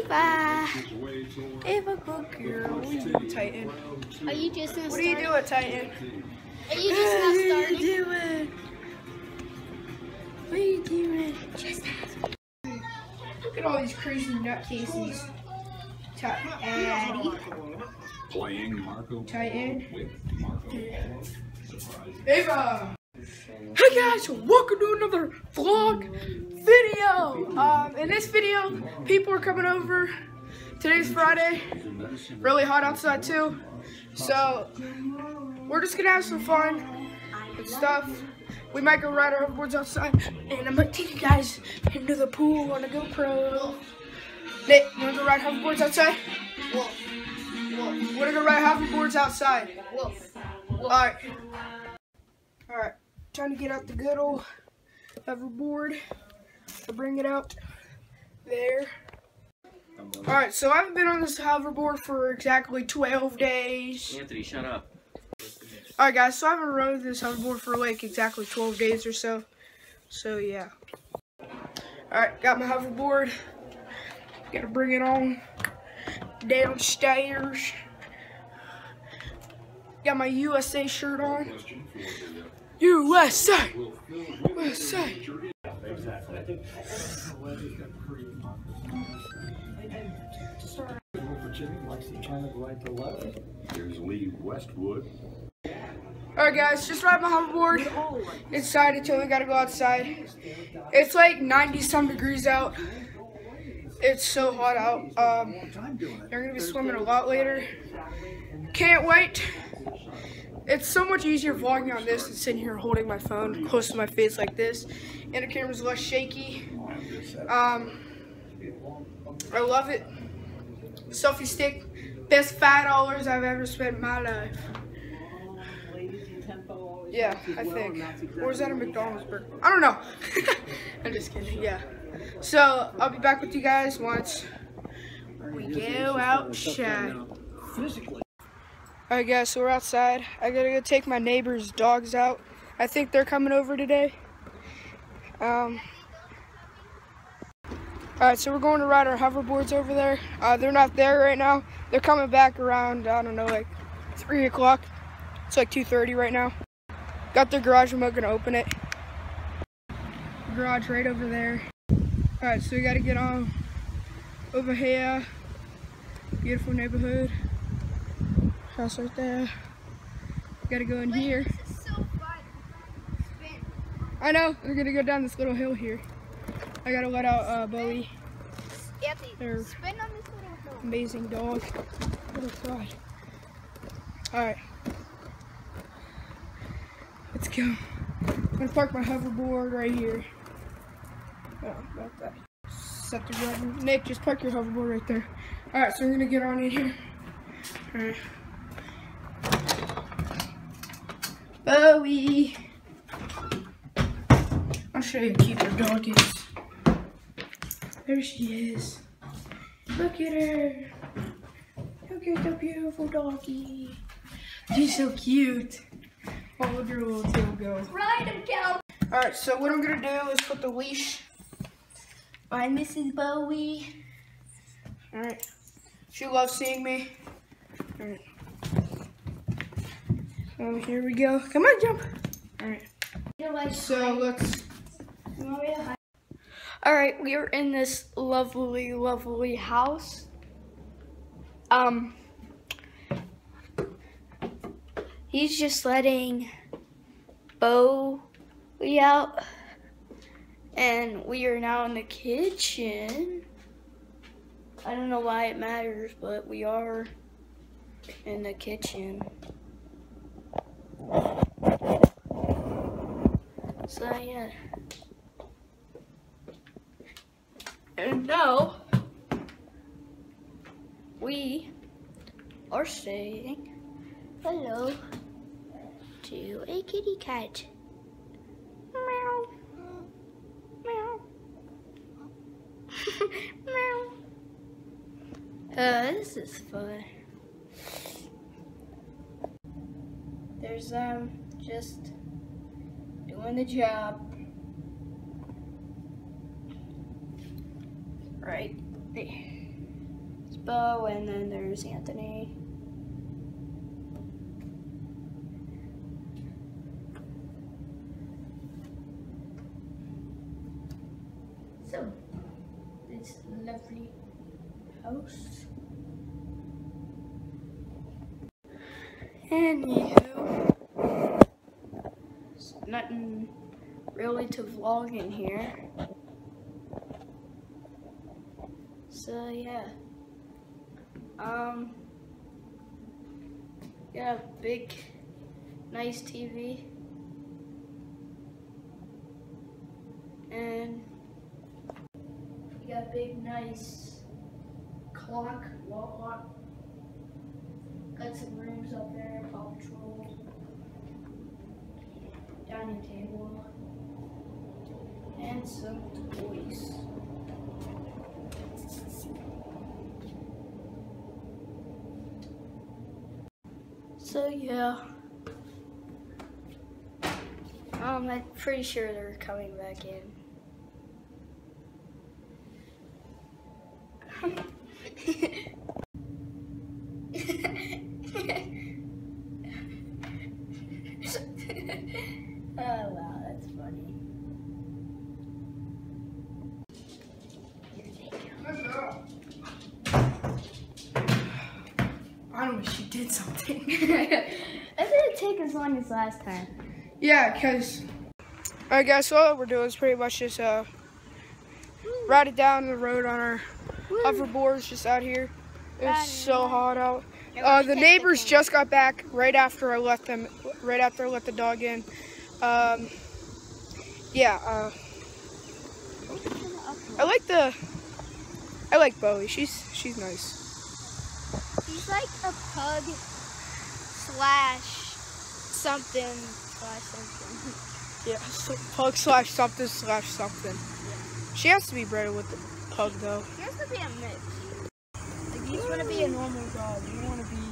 Ava. Ava, good girl. What are you doing, Titan? Are you just gonna What are you doing, Titan? Are you just not starting? What are you doing? What are you doing? Look at all these crazy nutcases. Addy. Playing Marco Titan. with Marco. Ava. Hey guys, welcome to another vlog video. In this video, people are coming over. Today's Friday. Really hot outside too. So we're just gonna have some fun and stuff. We might go ride our hoverboards outside, and I'm gonna take you guys into the pool on a GoPro. Nick, you wanna go ride hoverboards outside? Wolf. Wolf. Wanna go ride hoverboards outside? Wolf. Alright. Alright. Trying to get out the good old hoverboard. I'll bring it out there. Alright, so I haven't been on this hoverboard for exactly 12 days. Anthony, shut up. Alright guys, so I haven't rode this hoverboard for like exactly 12 days or so. So yeah. Alright, got my hoverboard. Gotta bring it on downstairs. Got my USA shirt on. USA! USA! Here's Lee Westwood. Alright guys, just ride my hoverboard inside until we gotta go outside. It's like 90-some degrees out. It's so hot out. You're gonna be swimming a lot later. Can't wait. It's so much easier vlogging on this than sitting here holding my phone close to my face like this. And the camera's less shaky. I love it. Selfie stick, best $5 I've ever spent in my life. Yeah, I think. Or is that a McDonald's burger? I don't know. I'm just kidding, yeah. So, I'll be back with you guys once we go outside. Alright guys, so we're outside. I gotta go take my neighbor's dogs out. I think they're coming over today. Alright, so we're going to ride our hoverboards over there. They're not there right now. They're coming back around, I don't know, like 3 o'clock. It's like 2:30 right now. Got their garage remote, gonna open it. Garage right over there. Alright, so we gotta get on over here. Beautiful neighborhood. House right there. Gotta go in here. This is so fun. Spin. I know, we're gonna go down this little hill here. I gotta let out Bowie. Anthony, They're spin on this little hill. amazing dog. What a God. Alright. Let's go. I'm gonna park my hoverboard right here. Oh, about that. Set the driver. Nick, just park your hoverboard right there. Alright, so we're gonna get on in here. Alright. Bowie. I'll show you how cute the dog is. There she is. Look at her. Look at the beautiful doggy. She's so cute. Oh, look at her little tail go. Ride him, Cal. Alright, so what I'm gonna do is put the leash Bye, Mrs. Bowie. Alright. She loves seeing me. Alright. So here we go. Come on, jump. Alright. So let's. Alright, we are in this lovely, lovely house. He's just letting Bowie out. And we are now in the kitchen. I don't know why it matters, but we are in the kitchen. So yeah. And now we are saying hello to a kitty cat. Meow. Meow. Meow. This is fun. There's just doing the job. Right there. Bo, and then there's Anthony. So, this lovely house. Anywho, there's nothing really to vlog in here. So yeah. Got a big, nice TV. And you got a big, nice clock, wall clock. Got some rooms up there, Paw Patrol. Dining table. And some toys. So yeah. I'm pretty sure they're coming back in. Oh wow, that's funny. I wish she did something. That didn't take as long as last time. Yeah, because, alright guys, so all we're doing is pretty much just ride it down the road on our hoverboards just out here. It's so hot out. The neighbors just got back right after I let them, right after I let the dog in. Yeah, I like Bowie. She's nice. He's like a pug slash something. Yeah, so pug slash something. Yeah. She has to be bred with the pug though. He has to be a mix. Like, you just want to be a normal dog. You want to be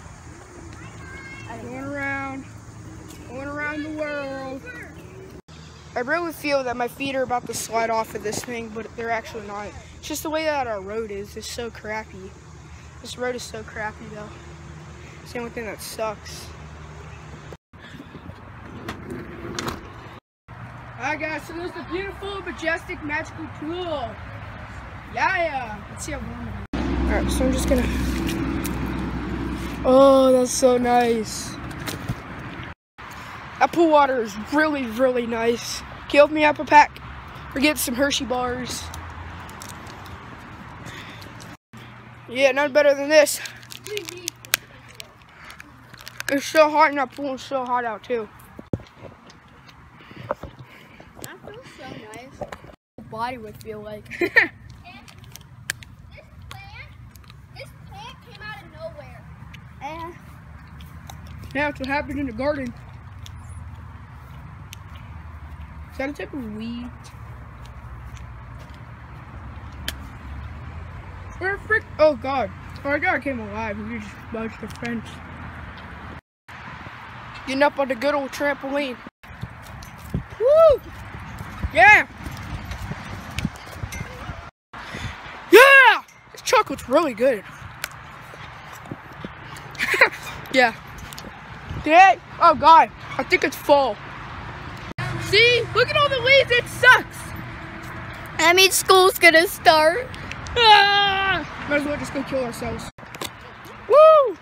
going around the world. I really feel that my feet are about to slide off of this thing, but they're actually not. It's just the way that our road is. It's so crappy. This road is so crappy though. It's the only thing that sucks. Alright guys, so there's the beautiful, majestic, magical pool. Yeah. Let's see how warm it is. Alright, so I'm just gonna... Oh, that's so nice. That pool water is really, really nice. Can you open me up a pack? We're getting some Hershey bars. Yeah, none better than this. It's so hot in that pool. It's so hot out too. That feels so nice. The body would feel like. And this plant came out of nowhere. Eh. Yeah, that's what happened in the garden. Is that a type of weed? Where frick? Oh god. Oh, our dog came alive. We just buzzed the fence. Getting up on the good old trampoline. Woo! Yeah! Yeah! This chocolate's really good. Yeah. Today, oh god, I think it's fall. See? Look at all the leaves, it sucks! That means school's gonna start. Ah! Might as well just go kill ourselves. Woo!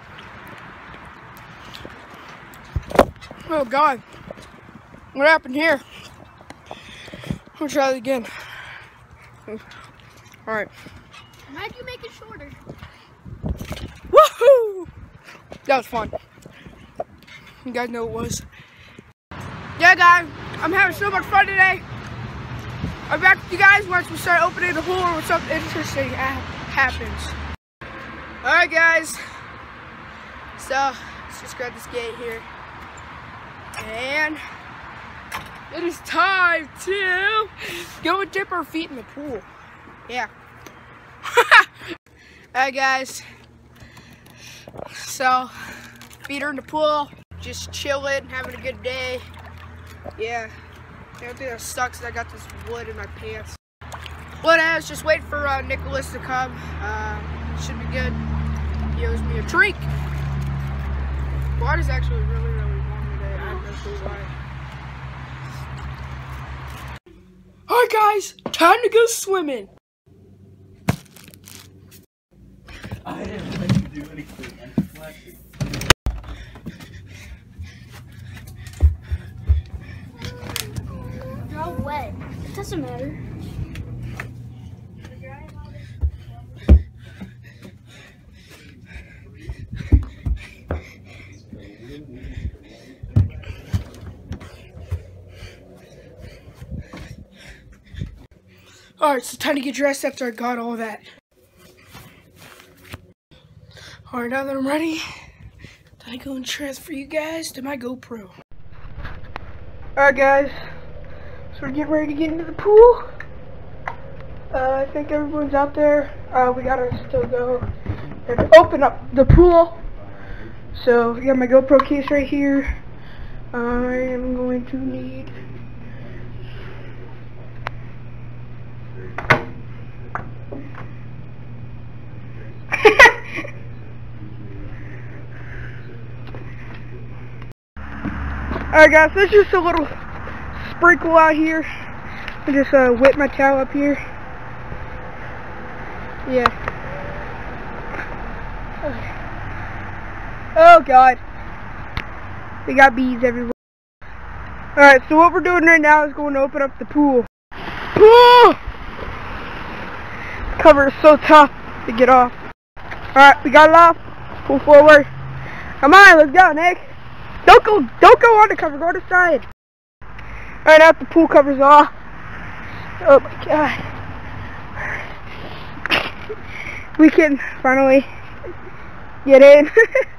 Oh god. What happened here? I'll try it again. Alright. How'd you make it shorter? Woohoo! That was fun. You guys know it was. Yeah guys, I'm having so much fun today. I'll be back with you guys once we start opening the pool or something interesting happens. Alright guys, so let's just grab this gate here. And it is time to go and dip our feet in the pool. Yeah. Alright guys, so feet are in the pool, just chilling, having a good day. Yeah. The only thing that sucks is I got this wood in my pants. What else? Just wait for Nicholas to come. Should be good. He owes me a drink. Water's actually really, really warm today. I have no clue why. Alright guys, time to go swimming. I didn't let you do anything. I'm flexing. They're all wet. It doesn't matter. Alright, so time to get dressed after I got all that. Alright, now that I'm ready, time to go and transfer you guys to my GoPro. Alright guys, so we're getting ready to get into the pool. I think everyone's out there. We gotta still go and open up the pool. So I got my GoPro case right here. I am going to need Alright guys, there's just a little sprinkle out here. I just whip my towel up here. Yeah. Oh god. We got bees everywhere. Alright, so what we're doing right now is going to open up the pool. Pool! Cover is so tough to get off. Alright, we got it off. Pull forward. Come on, let's go, Nick. Don't go on the cover, go to the side. Alright, now the pool cover's off. Oh my god. We can finally get in.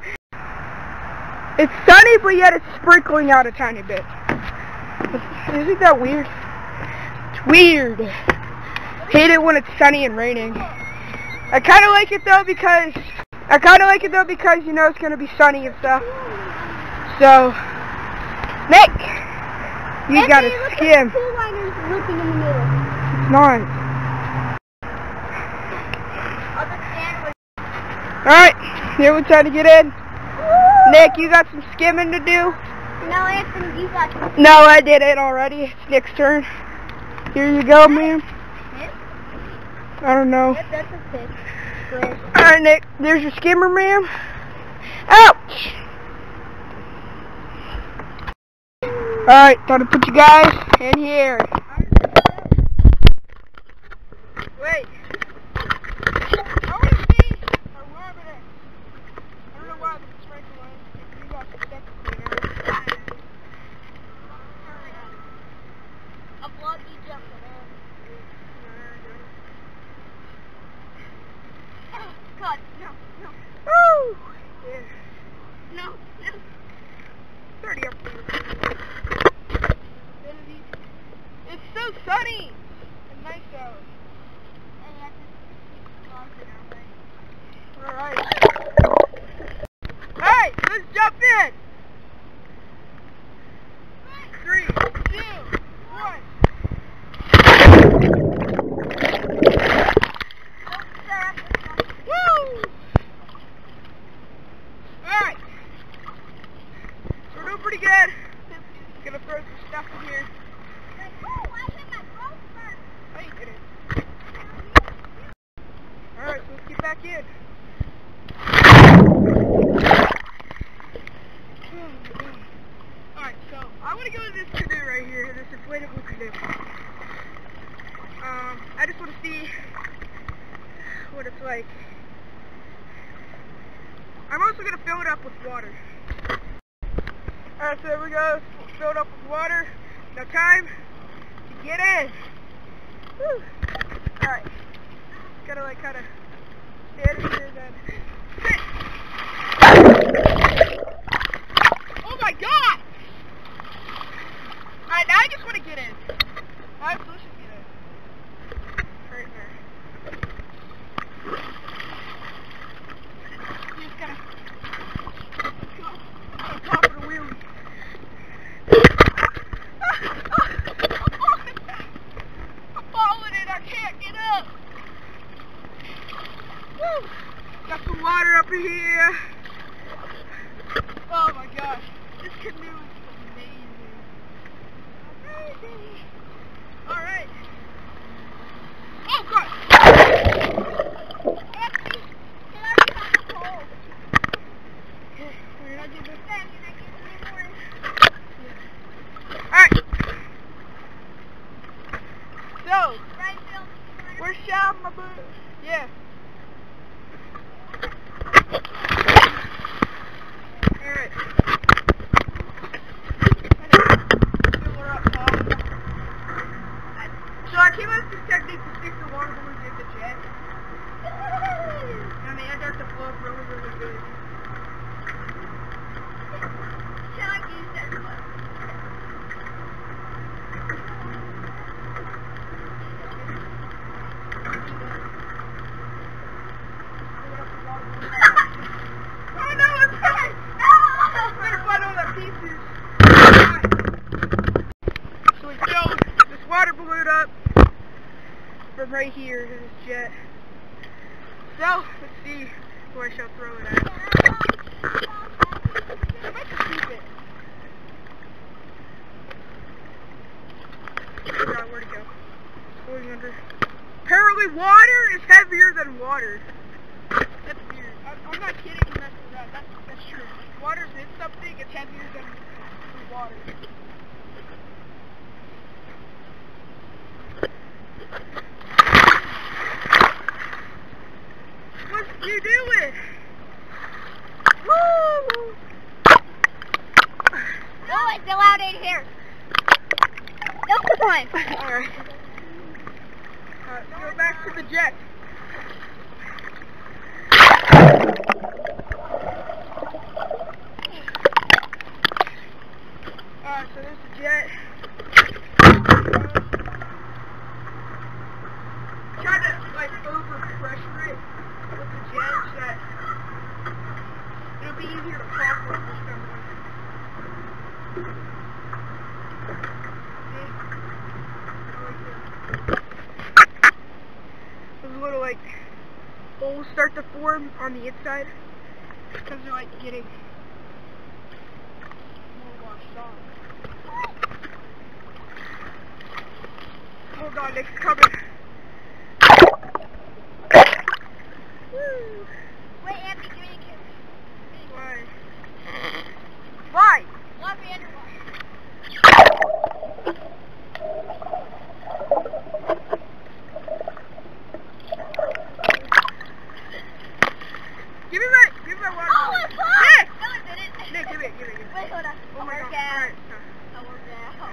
It's sunny, but yet it's sprinkling out a tiny bit. Isn't that weird? It's weird. Hate it when it's sunny and raining. I kind of like it though because you know it's gonna be sunny and stuff. So, Nick, you gotta skim. The pool liner's looping in the middle. It's not. Alright, here we're trying to get in. Nick, you got some skimming to do? No, Anthony, you got to. No, I did it already. It's Nick's turn. Here you go, ma'am. I don't know. Yep, that's a fish. Good. Alright, Nick, there's your skimmer, ma'am. Ouch! Alright, time to put you guys in here. Wait. I want to see a rubber there. I don't know why this is right away. You got to step in there. A vloggy jump. Oh, God, no. Woo! Yeah. No. 30 up there. It's so sunny and nice out. Alright. Alright, let's jump in. 3, 2, 1. Woo! Alright. We're doing pretty good. Gonna throw some stuff in here. How you did it? Alright, so let's get back in. Alright, so I want to go to this canoe right here, this inflatable canoe. I just want to see what it's like. I'm also going to fill it up with water. Alright, so there we go, filled up with water. Now time to get in. Woo. Alright, gotta like kind of stand here then. Sit. Oh my god! Alright, now I just want to get in. I'm supposed to get in. Right here. You just gotta go on top of the wheel. I'm falling in, I can't get up. Woo! Got some water up in here. Oh my gosh, this canoe is amazing. Amazing. All right. Oh God. Alright. So, where's Shab, my boo? Yeah. Alright. Fill her up, Paul. So I came up with this technique to stick the water balloons in the jet. And the air starts to flow up really, really good. Water balloon up from right here to this jet. So, let's see where I shall throw it at. I might just keep it. I forgot where to go. It's going under. Apparently water is heavier than water. That's weird. I'm not kidding when I say that. That's true. Water's in something, it's heavier than water. What you doing? Woo! Oh, it's so loud in here. No, come on. Alright. Let's go back to the jet. Alright, so there's the jet. Try to like over pressure it with the jet so that it'll be easier to pop when it's coming. Those little like holes start to form on the inside because they're like getting more washed off. Hold on, Nick's coming. Woo. Wait, Anthony, give me a kiss. Why? Why? Love me underwater. Give me my water. Oh, bottle. it's hot! Nick! No, it didn't. Nick, give it. Wait, hold on. Oh my Work God. out. Alright. I worked out.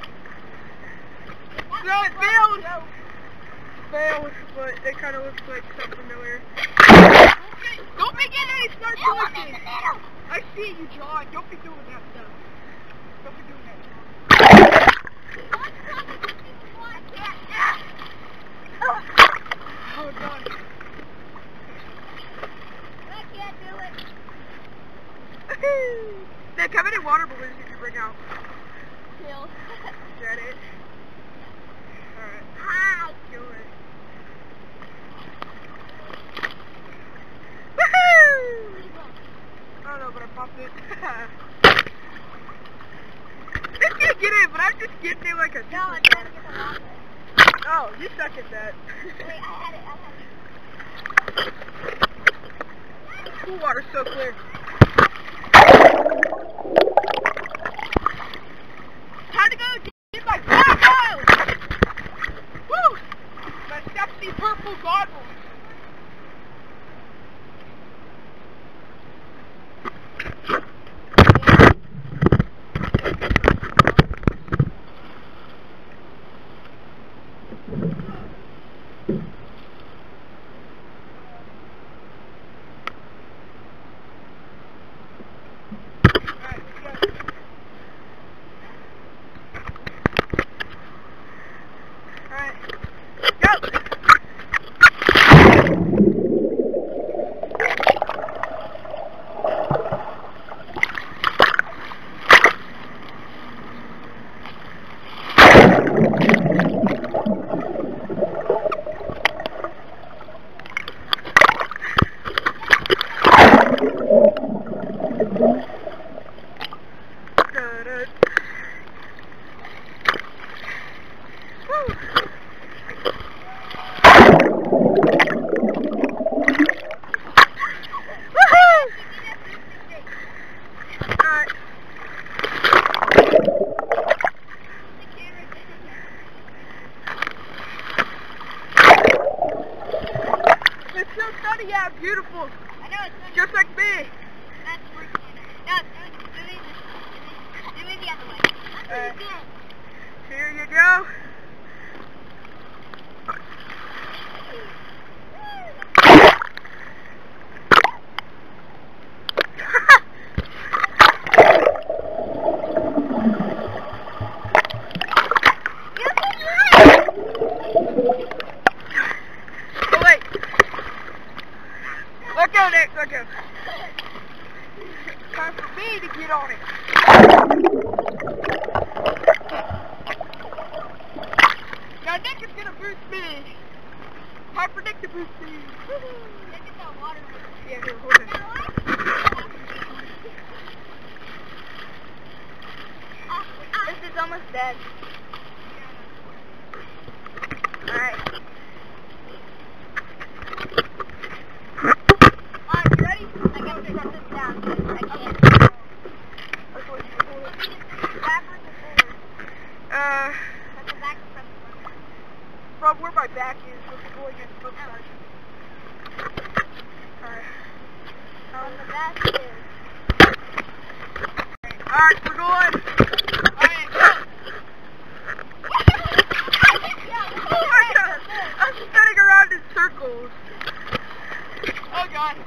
No, it failed! Failed, but it kind of looks like something familiar. Don't be getting any start choices! I see you, John. Don't be doing that stuff. Don't be doing that, John. Oh, God. I can't do it. Nick, how many water balloons did you bring out? Kill. Is that it? Alright. Hi. Do it. Woohoo! I don't know, but I popped it. This can't get in, but I'm just getting it like a No, I'm superstar. trying to get the water. Oh, you suck at that. Wait, I had it. Pool water's so clear. Time to go get my goggles! Woo! My sexy purple goggles. Alright, let's go. so sunny out, beautiful. I know it's Just like me. That's freaking. No, do me the other way. That's what Here you go. Oh wait. Let go, Nick. Let go. Time for me to get on it. Now Nick is gonna boost me. Time for Nick to boost me. Yeah, here, hold it. This is almost dead. Alright. Alright, you ready? I gotta set this down. I can't. That's what you hold it. Backwards or forward? That's the back from the front. From where my back is, so we're going against both sides. Alright. On the back is. Alright, we're going. Alright, go. I'm spinning around in circles. Oh god.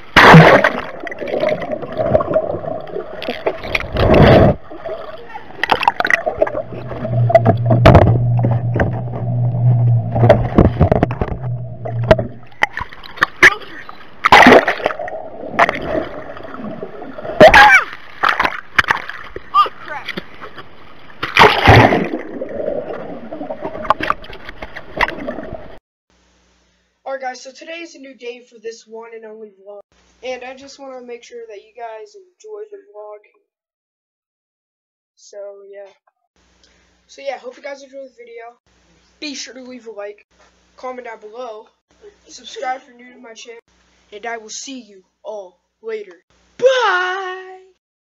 Oh crap. Alright guys, so today is a new day for this one and only vlog. And I just want to make sure that you guys enjoy the vlog. So yeah, hope you guys enjoy the video. Be sure to leave a like, comment down below, subscribe if you're new to my channel, and I will see you all later. Bye!